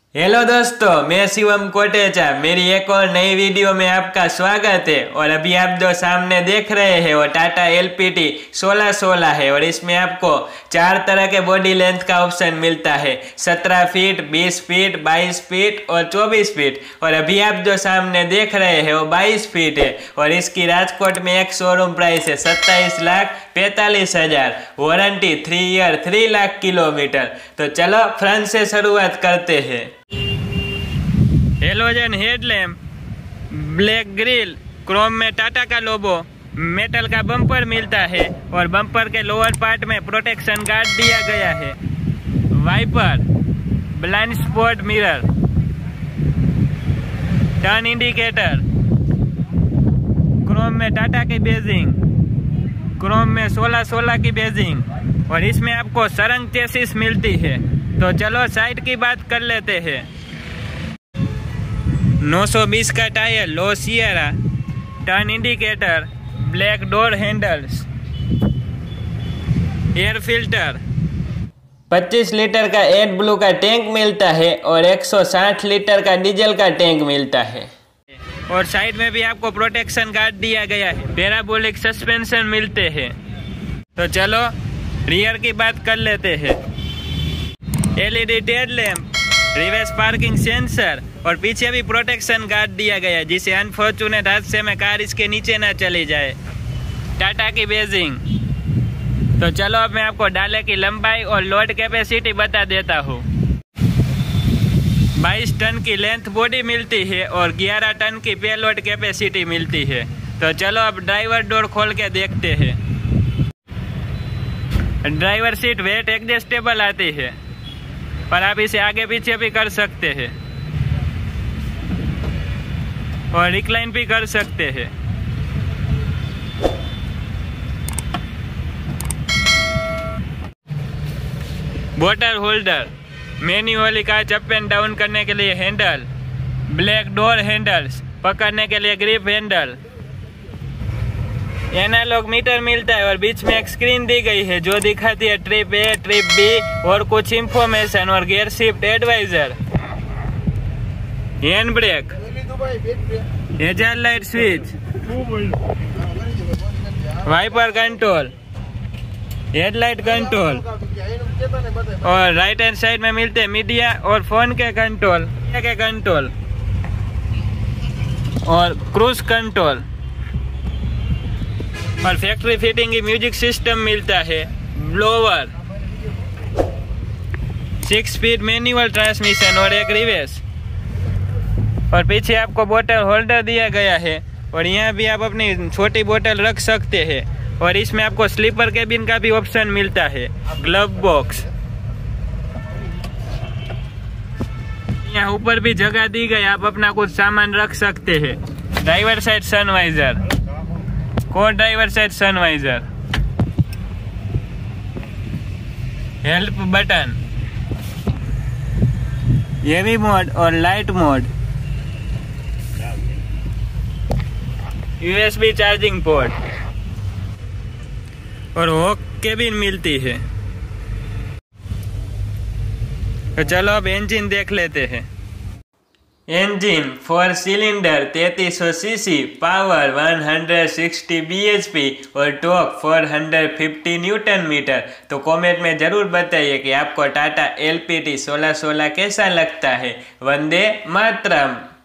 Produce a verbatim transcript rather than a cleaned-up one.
Hello दोस्तों, मैं शिवम कोटेचा। मेरी एक और नई वीडियो में आपका स्वागत है। और अभी आप जो सामने देख रहे हैं वो टाटा एल पी टी सोलह सोलह है। और इसमें आपको चार तरह के बॉडी लेंथ का ऑप्शन मिलता है, सत्रह फीट, बीस फीट, बाईस फीट और चौबीस फीट। और अभी आप जो सामने देख रहे हैं वो बाईस फीट है। और इसकी राजकोट में एक शोरूम प्राइस है सत्ताईस लाख पैंतालीस हजार, warranty three year three lakh kilometre. तो चलो फ्रंट से शुरुआत करते हैं। Halogen headlamp, black grille, chrome में टाटा का लोगो, मेटल का बम्पर मिलता है और बम्पर के लोअर पार्ट में प्रोटेक्शन गार्ड दिया गया है। Wiper, blind spot mirror, turn indicator, chrome में टाटा की बेजिंग, क्रोम में सोलह सोलह की बेजिंग। और इसमें आपको सरंग चेसिस मिलती है। तो चलो साइड की बात कर लेते हैं। नौ सौ बीस का टायर, लो सियरा, turn indicator, black door handles, air filter, पच्चीस लीटर का एड ब्लू का टैंक मिलता है और एक सौ साठ लीटर का डीजल का टैंक मिलता है। और साइड में भी आपको प्रोटेक्शन गार्ड दिया गया है। पैराबोलिक सस्पेंशन मिलते हैं। तो चलो रियर की बात कर लेते हैं। L E D tail lamp, reverse parking sensor और पीछे भी प्रोटेक्शन गार्ड दिया गया है, जिसे अनफॉर्चुनेट हादसे में कार इसके नीचे ना चली जाए। टाटा की बेजिंग। तो चलो अब मैं आपको डाले की लंबाई और लोड कैपेसिटी बता देता हूँ। बाईस टन की लेंथ बॉडी मिलती है और ग्यारह टन की पेलोड कैपेसिटी मिलती है। तो चलो अब ड्राइवर डोर खोल के देखते हैं। ड्राइवर सीट वेट एडजस्टेबल आती है, पर आप इसे आगे पीछे भी कर सकते हैं और रिक्लाइन भी कर सकते हैं। बोतल होल्डर, मैन्युअली कांच अप एंड डाउन करने के लिए हैंडल, ब्लैक डोर हैंडल्स, पकड़ने के लिए ग्रिप हैंडल, एनालॉग मीटर मिलता है और बीच में एक स्क्रीन दी गई है जो दिखाती है ट्रिप ए, ट्रिप बी और कुछ इंफॉर्मेशन और gear shift advisor, hand brake, hazard light switch, wiper control, headlight control. और राइट हैंड साइड में मिलते हैं मीडिया और फोन के कंट्रोल के कंट्रोल और क्रूज कंट्रोल। और फैक्ट्री फिटिंग की म्यूजिक सिस्टम मिलता है, blower, six speed manual transmission और एक रिवर्स। और पीछे आपको बोतल होल्डर दिया गया है और यहाँ भी आप अपनी छोटी बोतल रख सकते हैं। और इसमें आपको स्लीपर केबिन का भी ऑप्शन मिलता है, ग्लव बॉक्स। यहाँ ऊपर भी जगह दी गई, आप अपना कुछ सामान रख सकते हैं। Driver side sun visor, co driver side sun visor, help button, heavy mode और light mode, U S B charging port और हॉक केबिन मिलती है। तो चलो अब इंजन देख लेते हैं। इंजन फोर सिलेंडर तैंतीस सौ सीसी, पावर एक सौ साठ बी एच पी और टॉर्क चार सौ पचास न्यूटन मीटर। तो कमेंट में जरूर बताइए कि आपको टाटा एल पी टी सोलह सोलह कैसा लगता है। वंदे मातरम।